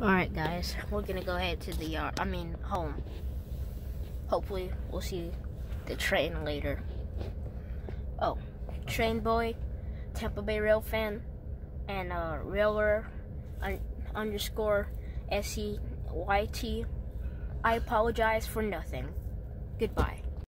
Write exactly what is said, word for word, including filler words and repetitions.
Alright guys, we're gonna go ahead to the yard, I mean home. Hopefully we'll see the train later. Oh, Train Boy, Tampa Bay Rail fan, and uh, Railer un underscore S E Y T. I apologize for nothing. Goodbye.